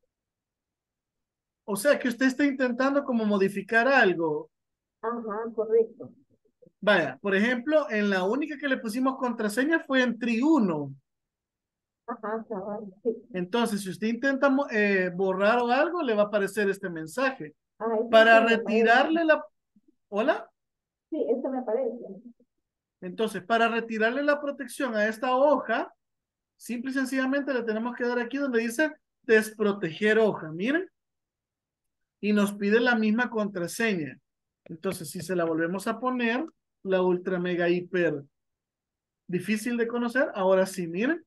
O sea que usted está intentando como modificar algo. Ajá, correcto. Vaya, por ejemplo, en la única que le pusimos contraseña fue en tri uno. Ajá, cabal, sí. Entonces, si usted intenta mo- eh, borrar o algo, le va a aparecer este mensaje. Ah, eso Para sí me parece. retirarle la... ¿Hola? Sí, eso me parece. Entonces, para retirarle la protección a esta hoja, simple y sencillamente le tenemos que dar aquí donde dice desproteger hoja. Miren. Y nos pide la misma contraseña. Entonces, si se la volvemos a poner, la ultra mega hiper difícil de conocer, ahora sí, miren.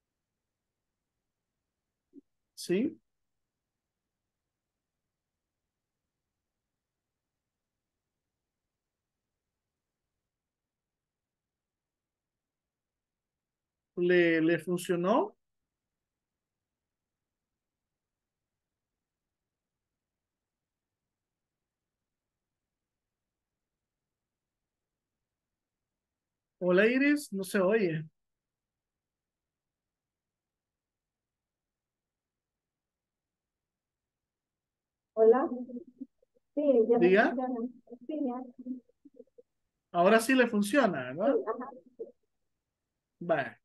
¿Sí? ¿Le, le funcionó? Hola Iris, no se oye. Hola. Sí, ya me Diga, funciona. Sí, ya. ahora sí le funciona, Sí, ¿verdad? ajá. Vale,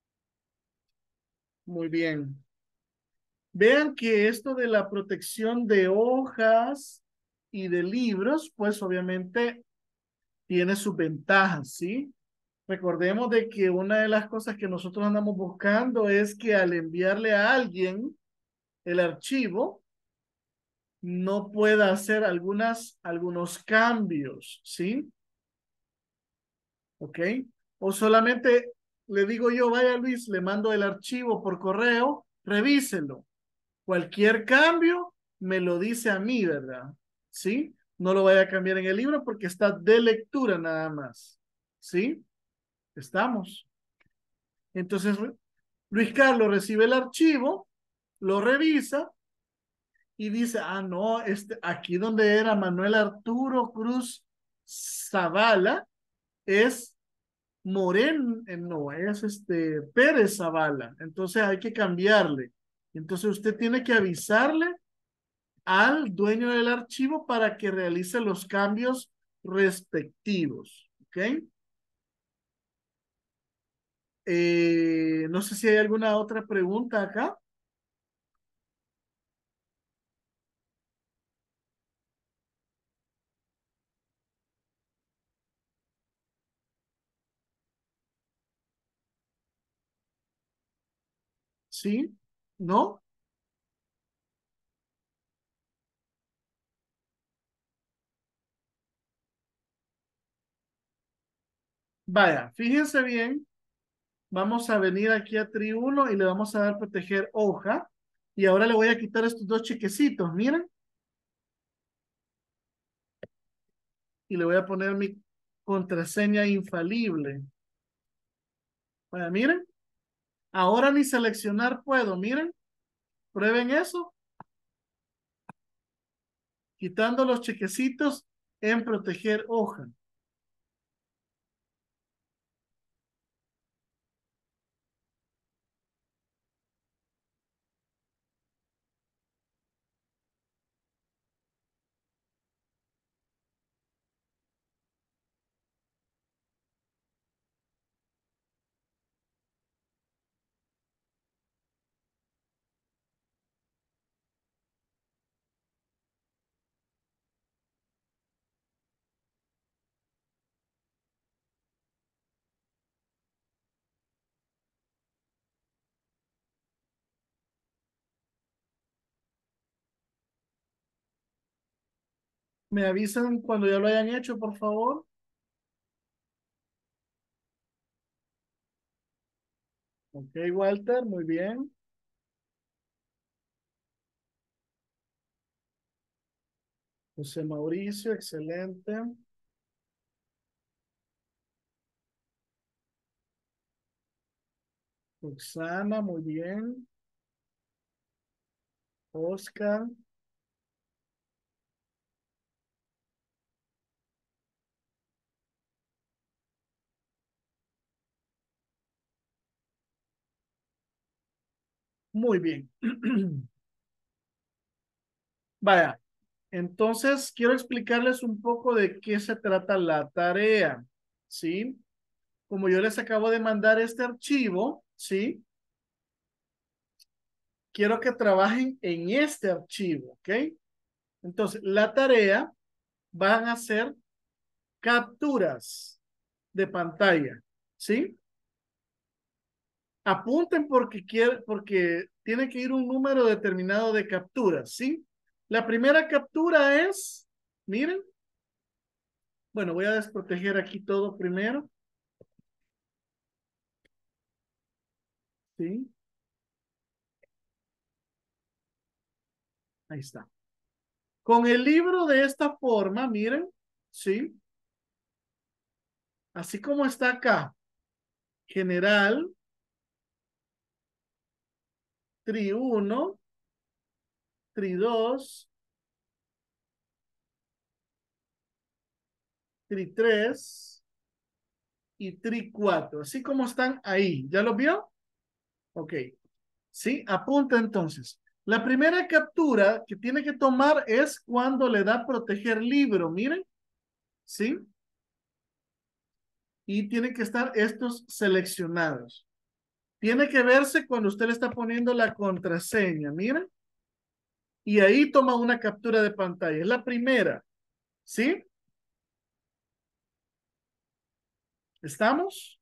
muy bien. Vean que esto de la protección de hojas y de libros, pues obviamente tiene sus ventajas, ¿sí? Recordemos de que una de las cosas que nosotros andamos buscando es que al enviarle a alguien el archivo, no pueda hacer algunas, algunos cambios, ¿sí? ¿Ok? O solamente le digo yo, vaya Luis, le mando el archivo por correo, revíselo. Cualquier cambio me lo dice a mí, ¿verdad? ¿Sí? No lo vaya a cambiar en el libro porque está de lectura nada más. ¿Sí? Estamos. Entonces, Luis Carlos recibe el archivo, lo revisa y dice, ah, no, este, aquí donde era Manuel Arturo Cruz Zavala es Moren, eh, no, es este Pérez Zavala. Entonces hay que cambiarle. Entonces usted tiene que avisarle al dueño del archivo para que realice los cambios respectivos. ¿Ok? Eh, no sé si hay alguna otra pregunta acá. ¿Sí? ¿No? Vaya, fíjense bien Vamos a venir aquí a tri uno y le vamos a dar proteger hoja. Y ahora le voy a quitar estos dos chequecitos, miren. Y le voy a poner mi contraseña infalible. Bueno, miren. Ahora ni seleccionar puedo, miren. Prueben eso. Quitando los chequecitos en proteger hoja. Me avisan cuando ya lo hayan hecho, por favor. Ok, Walter, muy bien. José Mauricio, excelente. Roxana, muy bien. Oscar. Muy bien. Vaya, entonces quiero explicarles un poco de qué se trata la tarea, ¿sí? Como yo les acabo de mandar este archivo, ¿sí? Quiero que trabajen en este archivo, ¿ok? Entonces, la tarea van a ser capturas de pantalla, ¿sí? Apunten porque quiere, porque tiene que ir un número determinado de capturas, ¿sí? La primera captura es, miren, bueno, voy a desproteger aquí todo primero, ¿sí? Ahí está. Con el libro de esta forma, miren, ¿sí? Así como está acá, general, tri uno, tri dos, tri tres y tri cuatro, así como están ahí. ¿Ya los vio? Ok. ¿Sí? Apunta entonces. La primera captura que tiene que tomar es cuando le da proteger libro, miren, ¿sí? Y tienen que estar estos seleccionados. Tiene que verse cuando usted le está poniendo la contraseña, miren. Y ahí toma una captura de pantalla. Es la primera, ¿sí? ¿Estamos?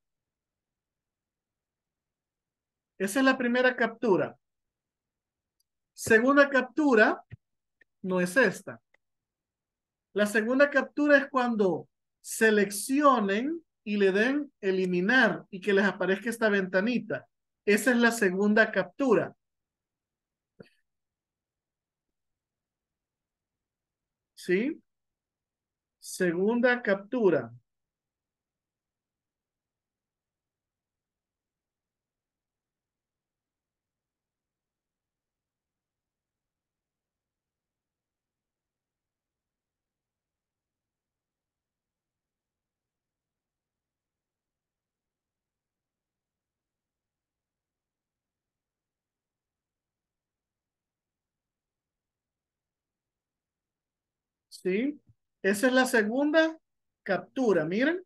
Esa es la primera captura. Segunda captura no es esta. La segunda captura es cuando seleccionen y le den eliminar y que les aparezca esta ventanita. Esa es la segunda captura. ¿Sí? Segunda captura. ¿Sí? Esa es la segunda captura. Miren.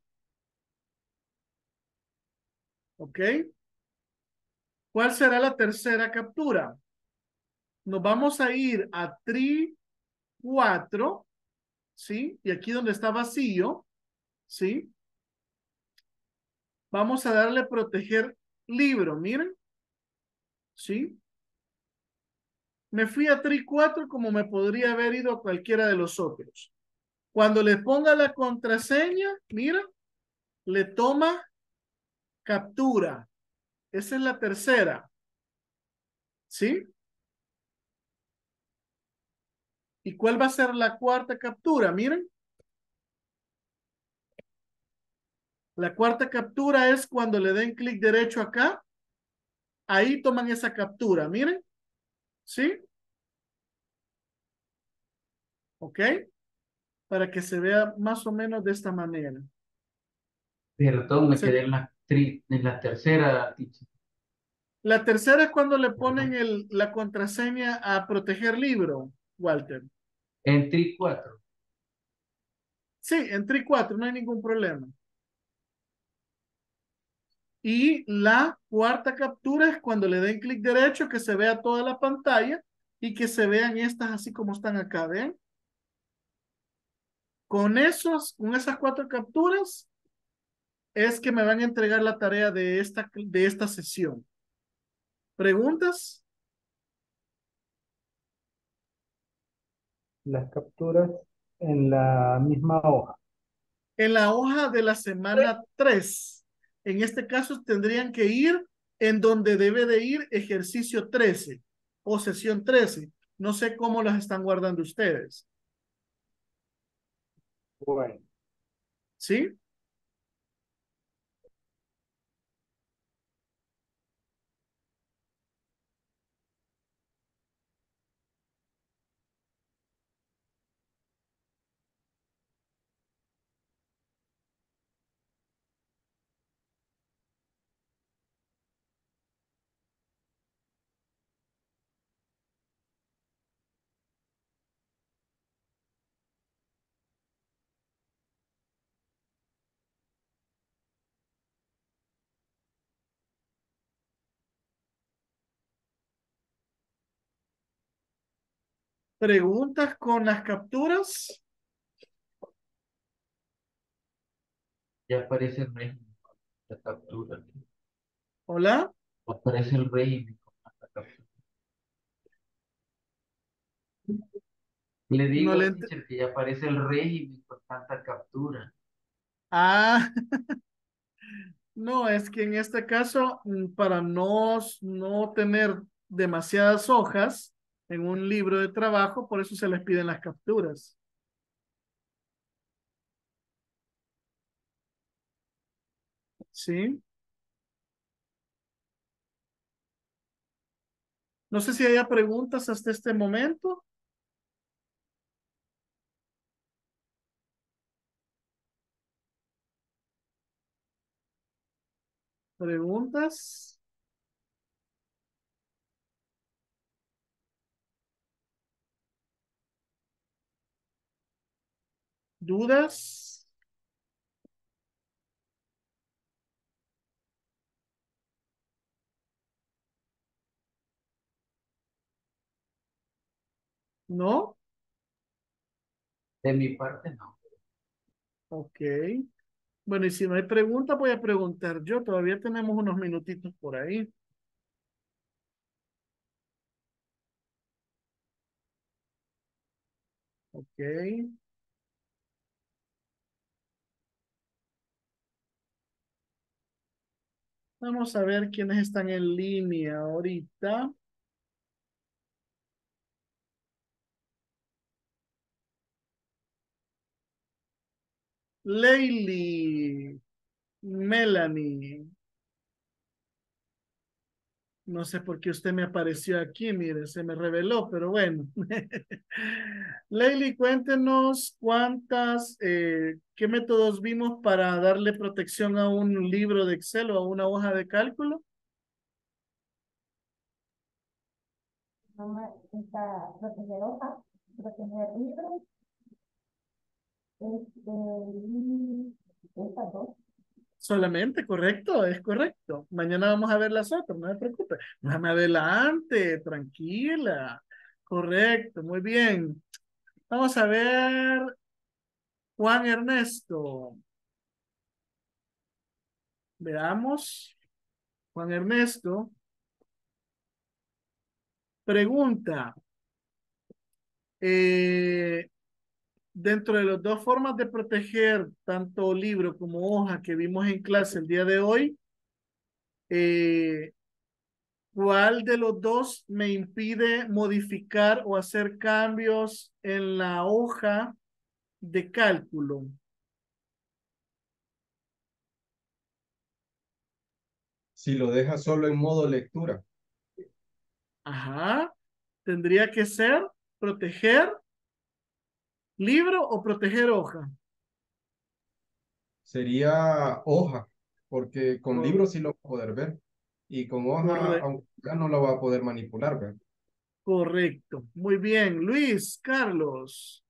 ¿Ok? ¿Cuál será la tercera captura? Nos vamos a ir a tri cuatro, ¿sí? Y aquí donde está vacío, ¿sí? Vamos a darle proteger libro, miren, ¿sí? Me fui a tri cuatro como me podría haber ido a cualquiera de los otros. Cuando le ponga la contraseña, mira, le toma captura. Esa es la tercera. ¿Sí? ¿Y cuál va a ser la cuarta captura? Miren. La cuarta captura es cuando le den clic derecho acá. Ahí toman esa captura. Miren. ¿Sí? ¿Ok? Para que se vea más o menos de esta manera. Perdón, me Se- quedé en la, tri- en la tercera, teacher. La tercera es cuando le ponen Perdón. el, la contraseña a proteger libro, Walter. En tri cuatro. Sí, en tri cuatro no hay ningún problema. Y la cuarta captura es cuando le den clic derecho, que se vea toda la pantalla y que se vean estas así como están acá, ¿ven? Con esos, con esas cuatro capturas es que me van a entregar la tarea de esta, de esta sesión. ¿Preguntas? Las capturas en la misma hoja. En la hoja de la semana tres. En este caso tendrían que ir en donde debe de ir ejercicio trece o sesión trece. No sé cómo las están guardando ustedes. Bueno, ¿Sí? ¿Preguntas con las capturas? Ya aparece el régimen con la captura. ¿Hola? Aparece el régimen con la captura. Le No digo le al ent- teacher que ya aparece el régimen con tanta captura. Ah, no, es que en este caso, mm, para no, no tener demasiadas hojas en un libro de trabajo, por eso se les piden las capturas. ¿Sí? No sé si haya preguntas hasta este momento. ¿Preguntas? ¿Dudas? ¿No? De mi parte, no. Ok. Bueno, y si no hay preguntas, voy a preguntar yo. Todavía tenemos unos minutitos por ahí. Ok. Vamos a ver quiénes están en línea ahorita. Leili, Melanie. No sé por qué usted me apareció aquí, mire, se me reveló, pero bueno. Leili, cuéntenos cuántas, eh, qué métodos vimos para darle protección a un libro de Excel o a una hoja de cálculo. No me está proteger hojas, proteger libros, este, y estas dos. Solamente, correcto, es correcto. Mañana vamos a ver las otras, no me preocupe. Déjame adelante, tranquila. Correcto, muy bien. Vamos a ver, Juan Ernesto. Veamos, Juan Ernesto. Pregunta. eh, dentro de las dos formas de proteger tanto libro como hoja que vimos en clase el día de hoy, Eh, ¿cuál de los dos me impide modificar o hacer cambios en la hoja de cálculo? Si lo dejas solo en modo lectura, Ajá. Tendría que ser proteger libro o proteger hoja. sería hoja, porque con Cor- libros sí lo va a poder ver. Y con hoja, corre- aunque ya no lo va a poder manipular, ¿verdad? correcto. Muy bien. Luis, Carlos.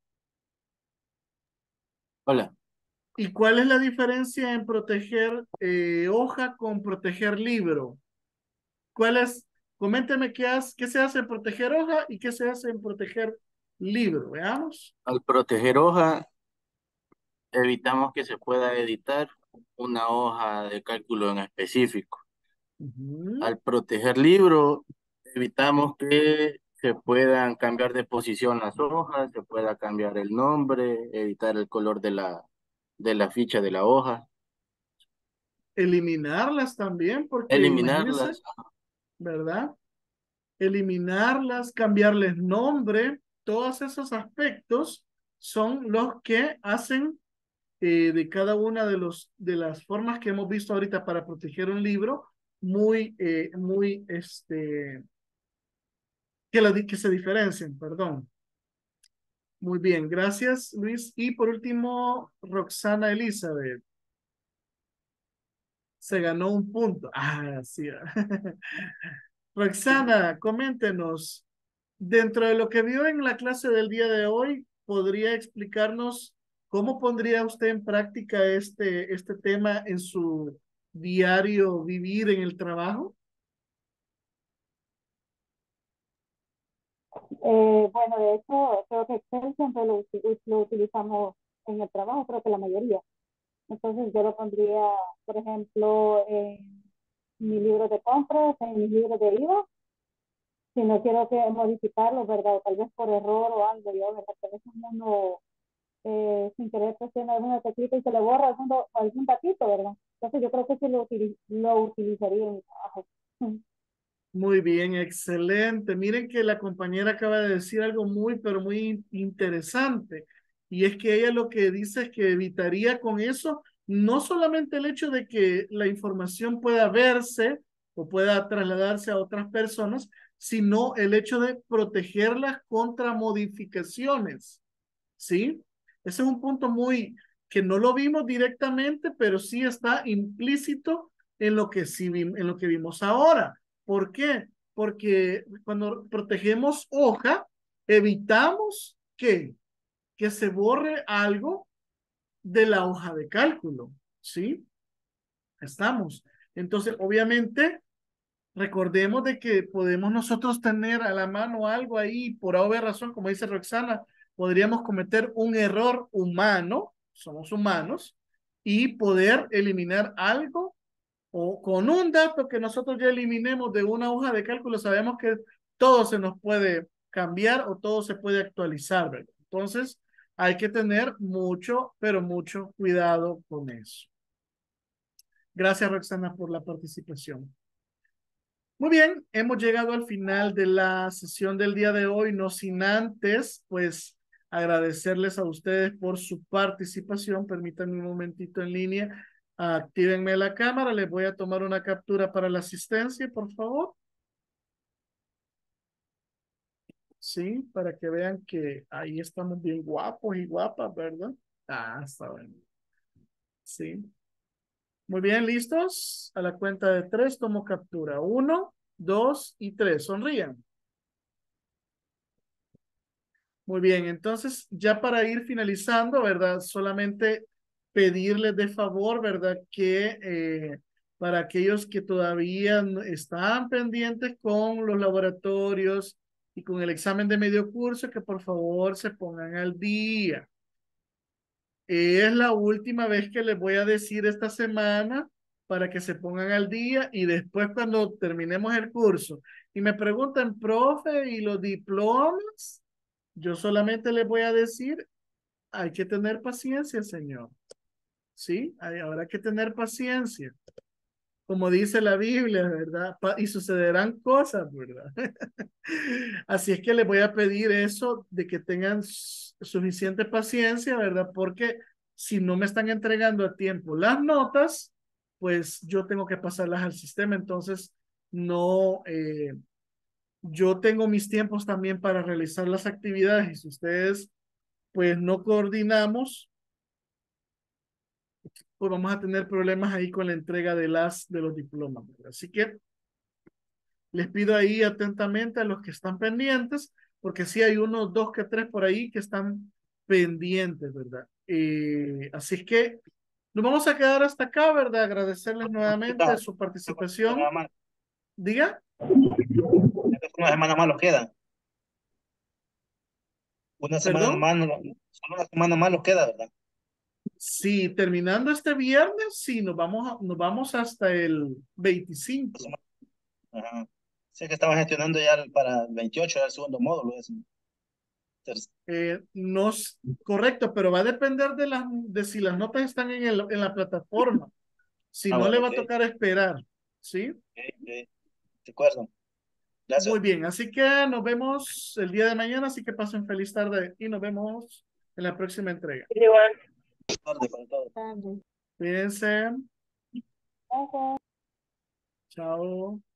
Hola. ¿Y cuál es la diferencia en proteger eh, hoja con proteger libro? ¿Cuál es? Coménteme qué, hace, qué se hace en proteger hoja y qué se hace en proteger libro. Veamos. Al proteger hoja, evitamos que se pueda editar una hoja de cálculo en específico. Ujú. Al proteger libro, evitamos que se puedan cambiar de posición las hojas, se pueda cambiar el nombre, editar el color de la, de la ficha de la hoja, Eliminarlas también, porque imagínense, eliminarlas. ¿verdad? Eliminarlas, cambiarles nombre, todos esos aspectos son los que hacen eh, de cada una de, los, de las formas que hemos visto ahorita para proteger un libro, muy, eh, muy, este, que, la, que se diferencien, perdón. Muy bien, gracias Luis. Y por último, Roxana Elizabeth. Se ganó un punto. Ah, sí. Roxana, coméntenos, dentro de lo que vio en la clase del día de hoy, ¿podría explicarnos cómo pondría usted en práctica este, este tema en su diario vivir en el trabajo? Eh, bueno, de hecho, creo que Excel siempre lo, uti- lo utilizamos en el trabajo, creo que la mayoría. Entonces yo lo pondría, por ejemplo, en mi libro de compras, en mi libro de IVA, si no quiero que modificarlo, ¿verdad? O tal vez por error o algo, yo, ¿verdad? Que a veces uno eh, sin querer presiona alguna teclita y se le borra algún, do- algún datito, ¿verdad? Entonces yo creo que sí lo, utili- lo utilizaría en mi trabajo. Muy bien, excelente. Miren que la compañera acaba de decir algo muy, pero muy interesante. Y es que ella lo que dice es que evitaría con eso no solamente el hecho de que la información pueda verse o pueda trasladarse a otras personas, sino el hecho de protegerlas contra modificaciones. ¿Sí? Ese es un punto muy que no lo vimos directamente, pero sí está implícito en lo que sí vi- en lo que vimos ahora. ¿Por qué? Porque cuando protegemos hoja, evitamos que, que se borre algo de la hoja de cálculo, ¿sí? Estamos. Entonces, obviamente, recordemos de que podemos nosotros tener a la mano algo ahí, por obvia razón, como dice Roxana, podríamos cometer un error humano, somos humanos, y poder eliminar algo o con un dato que nosotros ya eliminemos de una hoja de cálculo, sabemos que todo se nos puede cambiar o todo se puede actualizar, ¿verdad? Entonces, hay que tener mucho, pero mucho cuidado con eso. Gracias, Roxana, por la participación. Muy bien, hemos llegado al final de la sesión del día de hoy, no sin antes, pues, agradecerles a ustedes por su participación. Permítanme un momentito en línea. Actívenme la cámara, les voy a tomar una captura para la asistencia, por favor. Sí, para que vean que ahí estamos bien guapos y guapas, ¿verdad? Ah, está bien. Sí. Muy bien, ¿listos? A la cuenta de tres tomo captura. Uno, dos y tres. Sonrían. Muy bien, entonces ya para ir finalizando, ¿verdad? Solamente pedirles de favor, ¿verdad? Que eh, para aquellos que todavía no- están pendientes con los laboratorios y con el examen de medio curso, que por favor se pongan al día. Es la última vez que les voy a decir esta semana para que se pongan al día y después cuando terminemos el curso y me preguntan, profe, ¿y los diplomas? Yo solamente les voy a decir, hay que tener paciencia, señor. Sí, hay, habrá que tener paciencia. como dice la Biblia, ¿verdad? Pa- y sucederán cosas, ¿verdad? Así es que les voy a pedir eso de que tengan s- suficiente paciencia, ¿verdad? Porque si no me están entregando a tiempo las notas, pues yo tengo que pasarlas al sistema. Entonces, no, eh, yo tengo mis tiempos también para realizar las actividades y si ustedes, pues no coordinamos, pues vamos a tener problemas ahí con la entrega de las, de los diplomas, ¿verdad? Así que les pido ahí atentamente a los que están pendientes, porque sí hay unos dos que tres por ahí que están pendientes, ¿verdad? Eh, así es que nos vamos a quedar hasta acá, ¿verdad? Agradecerles nuevamente su participación. Diga. Una semana más los queda. Una semana ¿Perdón? más, no- solo una semana más los queda, ¿verdad? Sí, terminando este viernes, sí, nos vamos, a- nos vamos hasta el veinticinco. Ajá. Sé que estaban gestionando ya el- para el veintiocho, ya el segundo módulo. Eso. Entonces, Eh, no es correcto, pero va a depender de, las, de si las notas están en, el, en la plataforma. Si ah, no, le bueno, va ok, a tocar esperar, ¿sí? ok, ok. De acuerdo. Gracias. Muy bien, así que nos vemos el día de mañana, así que pasen feliz tarde y nos vemos en la próxima entrega. Tarde para todos. Tarde. Cuídense, Gracias. chao.